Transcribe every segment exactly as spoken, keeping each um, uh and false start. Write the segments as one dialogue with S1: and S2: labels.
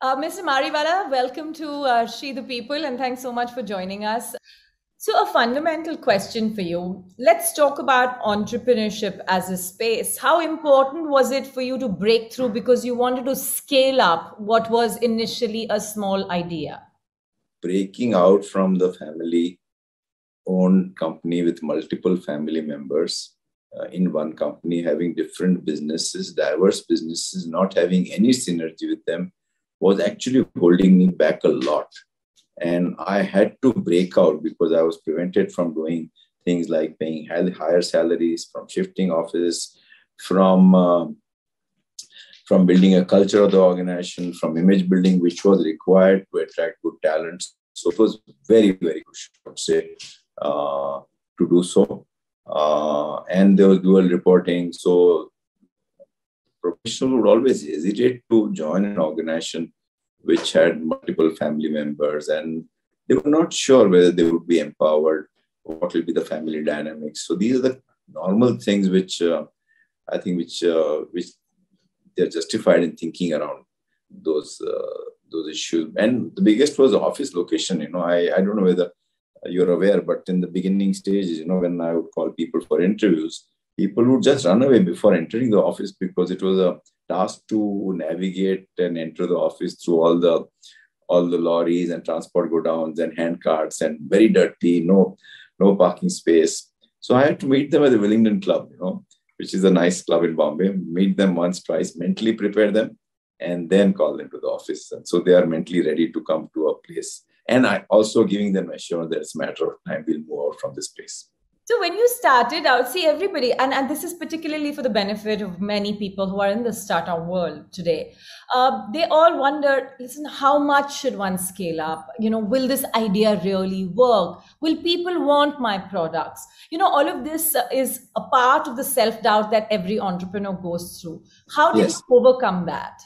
S1: Uh, Mister Mariwala, welcome to uh, She the People, and thanks so much for joining us. So, a fundamental question for you. Let's talk about entrepreneurship as a space. How important was it for you to break through because you wanted to scale up what was initially a small idea?
S2: Breaking out from the family owned company with multiple family members uh, in one company, having different businesses, diverse businesses, not having any synergy with them, was actually holding me back a lot. And I had to break out because I was prevented from doing things like paying higher salaries, from shifting offices, from uh, from building a culture of the organization, from image building, which was required to attract good talents. So it was very, very crucial, I would say, uh, to do so. Uh, and there was dual reporting. So professionals would always hesitate to join an organization which had multiple family members, and they were not sure whether they would be empowered, what will be the family dynamics. So these are the normal things which uh, I think which uh, which they're justified in thinking around those uh, those issues. And the biggest was the office location. You know, I, I don't know whether you're aware, but in the beginning stages, you know, when I would call people for interviews, people would just run away before entering the office because it was a task to navigate and enter the office through all the all the lorries and transport go downs and hand carts and very dirty, no no parking space. So I had to meet them at the Wellington Club, you know, which is a nice club in Bombay. Meet them once, twice, mentally prepare them, and then call them to the office. And so they are mentally ready to come to a place. And I also giving them assurance that it's a matter of time we'll move out from this place.
S1: So when you started out, see everybody, and, and this is particularly for the benefit of many people who are in the startup world today, uh, they all wonder, listen, how much should one scale up? You know, will this idea really work? Will people want my products? You know, all of this is a part of the self-doubt that every entrepreneur goes through. How did
S2: Yes.
S1: you overcome that?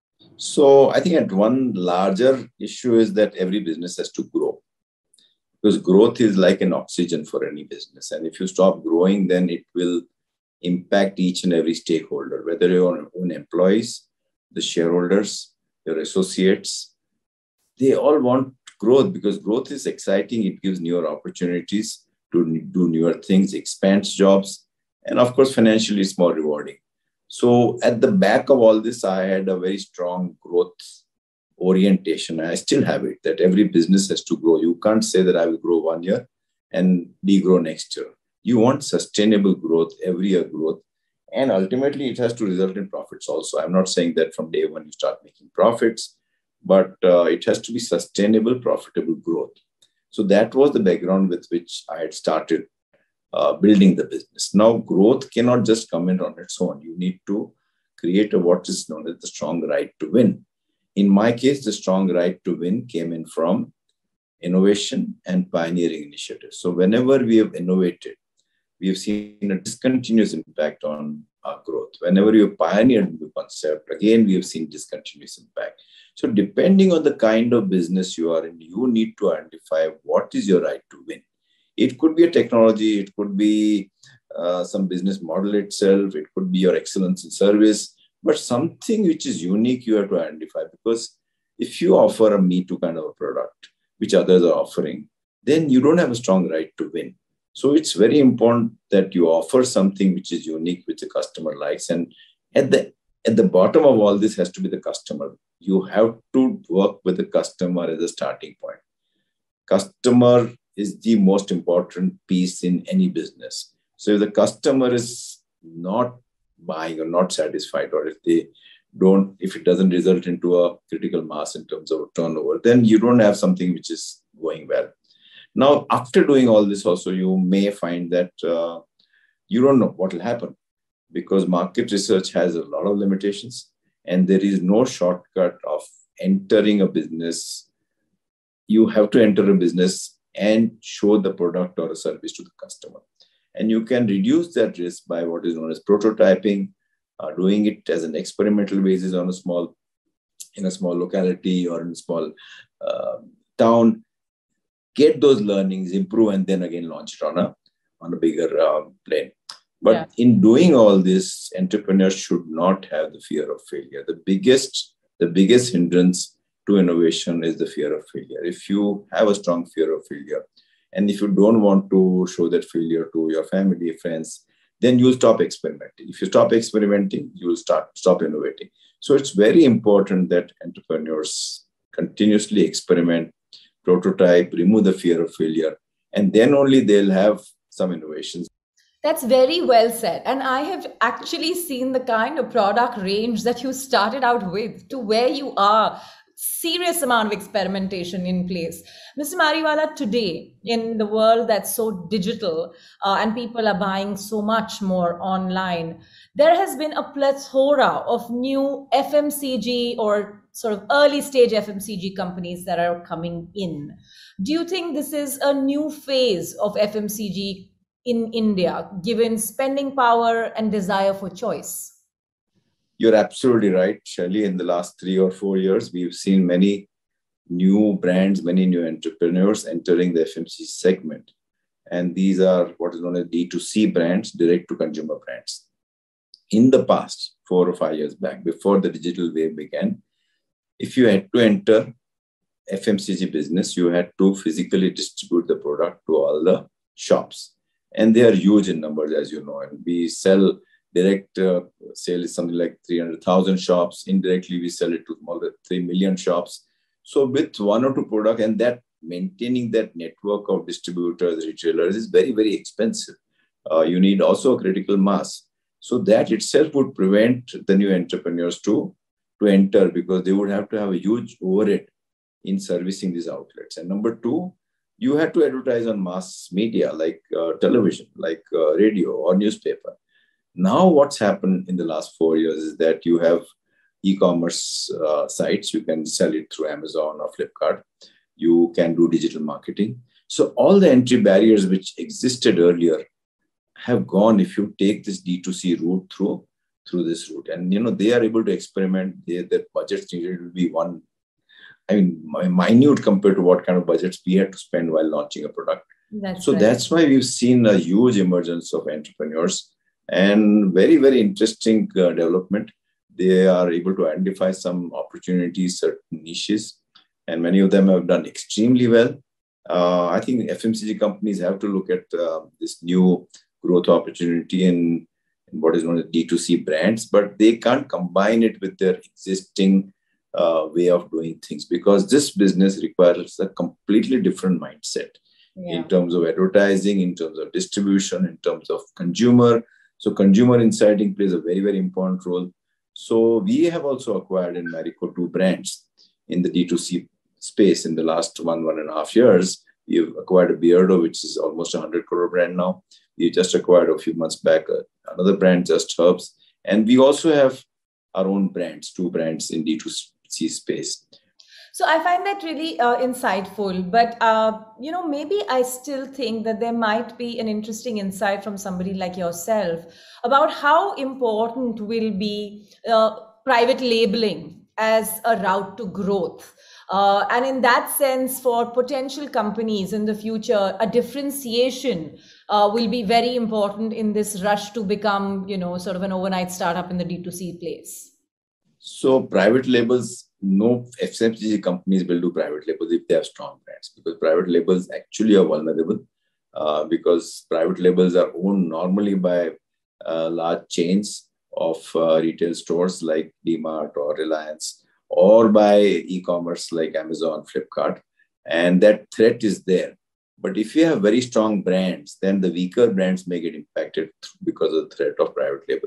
S2: So I think at one larger issue is that every business has to grow. Because growth is like an oxygen for any business. And if you stop growing, then it will impact each and every stakeholder, whether your own employees, the shareholders, your associates. They all want growth because growth is exciting. It gives newer opportunities to do newer things, expands jobs, and of course, financially, it's more rewarding. So at the back of all this, I had a very strong growth orientation. I still have it, that every business has to grow. You can't say that I will grow one year and degrow next year. You want sustainable growth, every year growth. And ultimately, it has to result in profits also. I'm not saying that from day one you start making profits, but uh, it has to be sustainable, profitable growth. So that was the background with which I had started uh, building the business. Now, growth cannot just come in on its own. You need to create a, what is known as the strong right to win. In my case, the strong right to win came in from innovation and pioneering initiatives. So whenever we have innovated, we have seen a discontinuous impact on our growth. Whenever you have pioneered a new concept, again, we have seen discontinuous impact. So depending on the kind of business you are in, you need to identify what is your right to win. It could be a technology, it could be uh, some business model itself, it could be your excellence in service, but something which is unique you have to identify, because if you offer a Me Too kind of a product, which others are offering, then you don't have a strong right to win. So it's very important that you offer something which is unique, which the customer likes. And at the at the bottom of all this has to be the customer. You have to work with the customer as a starting point. Customer is the most important piece in any business. So if the customer is not buying or not satisfied, or if they don't, if it doesn't result into a critical mass in terms of turnover, then you don't have something which is going well. Now, after doing all this also, you may find that uh, you don't know what will happen, because market research has a lot of limitations and there is no shortcut of entering a business. You have to enter a business and show the product or a service to the customer. And you can reduce that risk by what is known as prototyping, uh, doing it as an experimental basis on a small, in a small locality or in a small uh, town. Get those learnings, improve, and then again launch it on a on a bigger uh, plane. But yeah. In doing all this, entrepreneurs should not have the fear of failure. The biggest, the biggest hindrance to innovation is the fear of failure. If you have a strong fear of failure, and if you don't want to show that failure to your family, friends, then you'll stop experimenting. If you stop experimenting, you'll start stop innovating. So it's very important that entrepreneurs continuously experiment, prototype, remove the fear of failure, and then only they'll have some innovations.
S1: That's very well said. And I have actually seen the kind of product range that you started out with to where you are. Serious amount of experimentation in place. mister Mariwala, today in the world that's so digital uh, and people are buying so much more online, there has been a plethora of new F M C G or sort of early stage F M C G companies that are coming in. Do you think this is a new phase of F M C G in India, given spending power and desire for choice?
S2: You're absolutely right, Shelley. In the last three or four years, we've seen many new brands, many new entrepreneurs entering the F M C G segment. And these are what is known as D two C brands, direct-to-consumer brands. In the past, four or five years back, before the digital wave began, if you had to enter F M C G business, you had to physically distribute the product to all the shops. And they are huge in numbers, as you know. And we sell direct uh, sale is something like three hundred thousand shops. Indirectly, we sell it to more than three million shops. So with one or two products, and that maintaining that network of distributors, retailers is very, very expensive. Uh, you need also a critical mass. So that itself would prevent the new entrepreneurs to, to enter, because they would have to have a huge overhead in servicing these outlets. And number two, you had to advertise on mass media like uh, television, like uh, radio or newspaper. Now, what's happened in the last four years is that you have e-commerce uh, sites. You can sell it through Amazon or Flipkart. You can do digital marketing. So all the entry barriers which existed earlier have gone if you take this D two C route through, through this route. And, you know, they are able to experiment. They, their budgets needed will be one, I mean, minute compared to what kind of budgets we had to spend while launching a product.
S1: That's
S2: so
S1: right.
S2: That's why we've seen a huge emergence of entrepreneurs and very, very interesting uh, development. They are able to identify some opportunities, certain niches, and many of them have done extremely well. Uh, I think F M C G companies have to look at uh, this new growth opportunity in, in what is known as D two C brands, but they can't combine it with their existing uh, way of doing things, because this business requires a completely different mindset yeah. in terms of advertising, in terms of distribution, in terms of consumer. So consumer insighting plays a very, very important role. So we have also acquired in Marico two brands in the D two C space in the last one, one and a half years. We've acquired a Beardo, which is almost a one hundred crore brand now. We just acquired a few months back uh, another brand, Just Herbs. And we also have our own brands, two brands in D two C space.
S1: So I find that really uh, insightful, but uh, you know, maybe I still think that there might be an interesting insight from somebody like yourself about how important will be uh, private labeling as a route to growth. Uh, and in that sense, for potential companies in the future, a differentiation uh, will be very important in this rush to become, you know, sort of an overnight startup in the D two C place.
S2: So private labels, no F M C G companies will do private labels if they have strong brands, because private labels actually are vulnerable uh, because private labels are owned normally by uh, large chains of uh, retail stores like DMart or Reliance, or by e-commerce like Amazon, Flipkart, and that threat is there. But if you have very strong brands, then the weaker brands may get impacted because of the threat of private label.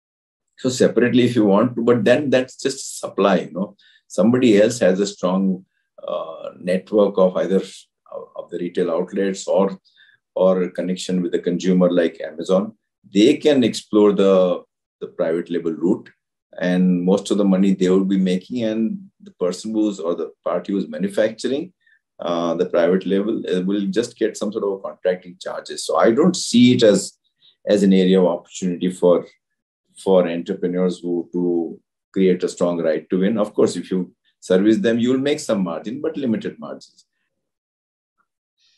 S2: So separately, if you want to, but then that's just supply, you know. Somebody else has a strong uh, network of either of the retail outlets or, or a connection with the consumer like Amazon. They can explore the, the private label route, and most of the money they will be making, and the person who's or the party who's manufacturing uh, the private label uh, will just get some sort of contracting charges. So I don't see it as, as an area of opportunity for, for entrepreneurs who to create a strong right to win. Of course, if you service them, you will make some margin, but limited margins.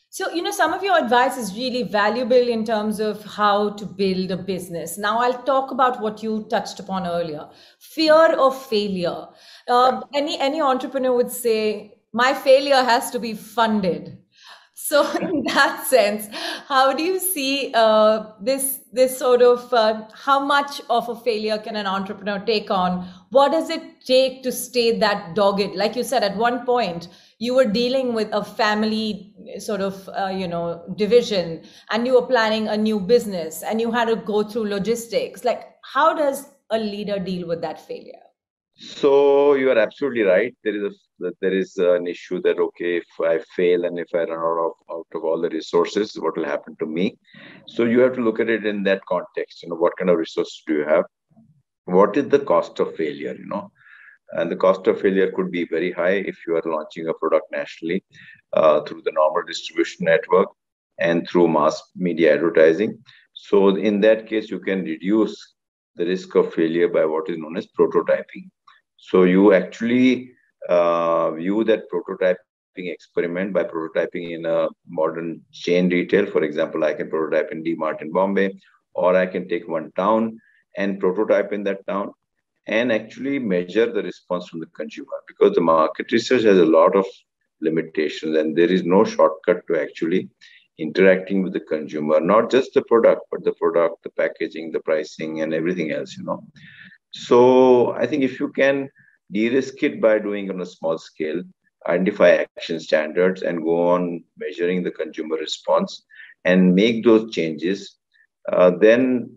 S1: So, you know, some of your advice is really valuable in terms of how to build a business. Now, I'll talk about what you touched upon earlier, fear of failure.
S2: Yeah.
S1: Uh, any, any entrepreneur would say, my failure has to be funded. So, in that sense, how do you see uh, this this sort of uh, how much of a failure can an entrepreneur take on? What does it take to stay that dogged? Like you said, at one point you were dealing with a family sort of uh, you know division, and you were planning a new business, and you had to go through logistics. Like, how does a leader deal with that failure?
S2: So you are absolutely right. There is a there is an issue that okay, if I fail and if I run out of out of all the resources, what will happen to me? So you have to look at it in that context. You know, what kind of resources do you have? What is the cost of failure? You know, and the cost of failure could be very high if you are launching a product nationally uh, through the normal distribution network and through mass media advertising. So in that case, you can reduce the risk of failure by what is known as prototyping. So you actually uh, view that prototyping experiment by prototyping in a modern chain retail. For example, I can prototype in D-Mart in Bombay, or I can take one town and prototype in that town and actually measure the response from the consumer, because the market research has a lot of limitations and there is no shortcut to actually interacting with the consumer, not just the product, but the product, the packaging, the pricing, and everything else, you know. So I think if you can de-risk it by doing on a small scale, identify action standards and go on measuring the consumer response and make those changes, uh, then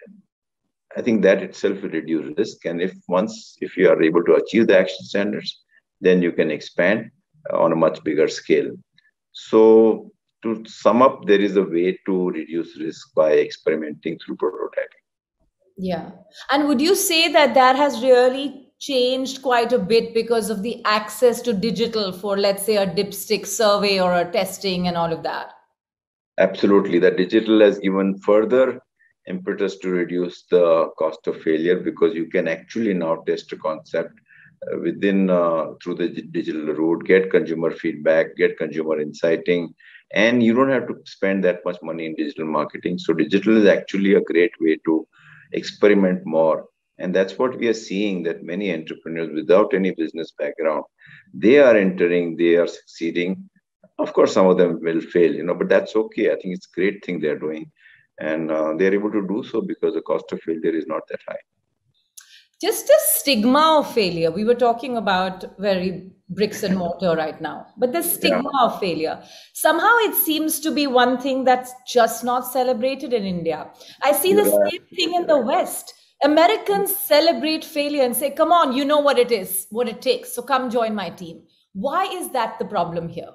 S2: I think that itself will reduce risk. And if once, if you are able to achieve the action standards, then you can expand on a much bigger scale. So to sum up, there is a way to reduce risk by experimenting through prototyping.
S1: Yeah. And would you say that that has really changed quite a bit because of the access to digital for, let's say, a dipstick survey or a testing and all of that?
S2: Absolutely. The digital has given further impetus to reduce the cost of failure, because you can actually now test a concept uh, within uh, through the digital route, get consumer feedback, get consumer insighting, and you don't have to spend that much money in digital marketing. So digital is actually a great way to experiment more. And that's what we are seeing, that many entrepreneurs without any business background, they are entering, they are succeeding. Of course, some of them will fail, you know, but that's okay. I think it's a great thing they're doing. And uh, they're able to do so because the cost of failure is not that high.
S1: Just a stigma of failure. We were talking about very bricks and mortar right now, but the
S2: Yeah.
S1: stigma of failure. Somehow it seems to be one thing that's just not celebrated in India. I see the
S2: You're
S1: same thing in the West. Americans celebrate failure and say, come on, you know what it is, what it takes. So come join my team. Why is that the problem here?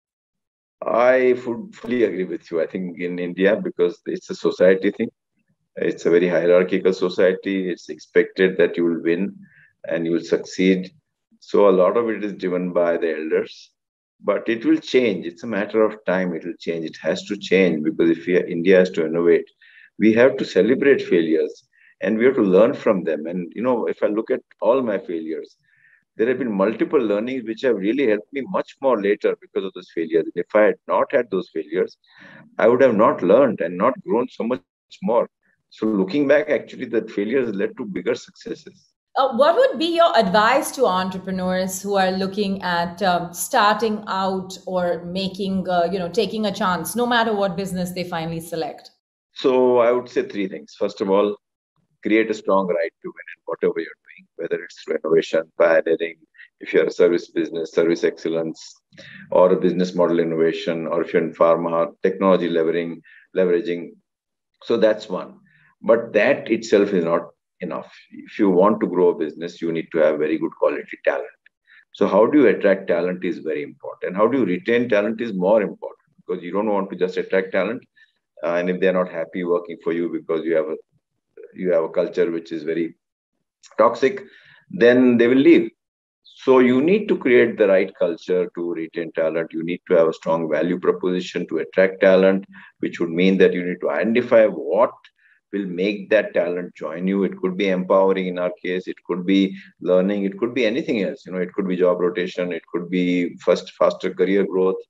S2: I would fully agree with you. I think in India, because it's a society thing, it's a very hierarchical society. It's expected that you will win and you will succeed. So a lot of it is driven by the elders, but it will change. It's a matter of time. It will change. It has to change, because if we, India has to innovate, we have to celebrate failures and we have to learn from them. And, you know, if I look at all my failures, there have been multiple learnings which have really helped me much more later because of those failures. If I had not had those failures, I would have not learned and not grown so much more. So looking back, actually, that failures led to bigger successes.
S1: Uh, what would be your advice to entrepreneurs who are looking at um, starting out or making, uh, you know, taking a chance, no matter what business they finally select?
S2: So I would say three things. First of all, create a strong right to win in whatever you're doing, whether it's through innovation, pioneering, if you're a service business, service excellence, or a business model innovation, or if you're in pharma, technology leveraging, leveraging. So that's one. But that itself is not enough. If you want to grow a business, you need to have very good quality talent. So how do you attract talent is very important. How do you retain talent is more important, because you don't want to just attract talent. Uh, and if they're not happy working for you because you have a you have a culture which is very toxic, then they will leave. So you need to create the right culture to retain talent. You need to have a strong value proposition to attract talent, which would mean that you need to identify what will make that talent join you. It could be empowering in our case, it could be learning, it could be anything else. You know, it could be job rotation, it could be first faster career growth.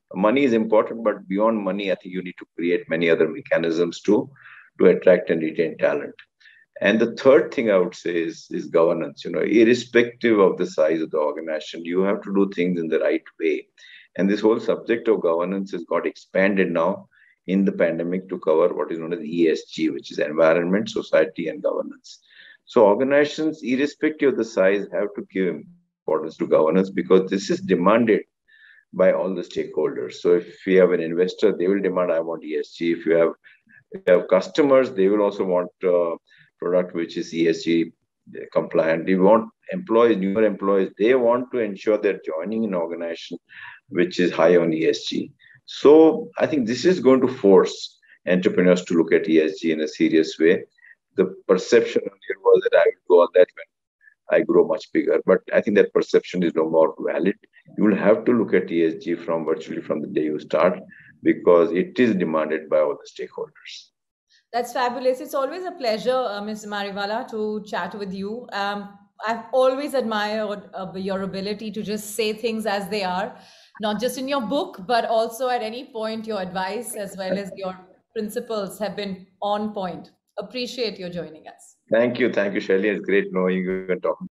S2: Money is important, but beyond money, I think you need to create many other mechanisms to, to attract and retain talent. And the third thing I would say is, is governance. You know, irrespective of the size of the organization, you have to do things in the right way. And this whole subject of governance has got expanded now in the pandemic to cover what is known as E S G, which is environment, society, and governance. So organizations, irrespective of the size, have to give importance to governance because this is demanded by all the stakeholders. So if you have an investor, they will demand, I want E S G. If you have, if you have customers, they will also want uh, product which is E S G compliant. You want employees, newer employees, they want to ensure they're joining an organization which is high on E S G. So I think this is going to force entrepreneurs to look at E S G in a serious way. The perception earlier was that I will go on that when I grow much bigger, but I think that perception is no more valid. You will have to look at E S G from virtually from the day you start because it is demanded by all the stakeholders.
S1: That's fabulous. It's always a pleasure, uh, Miz Mariwala, to chat with you. Um, I've always admired uh, your ability to just say things as they are, not just in your book, but also at any point, your advice as well as your principles have been on point. Appreciate your joining us.
S2: Thank you. Thank you, Shelley. It's great knowing you and talking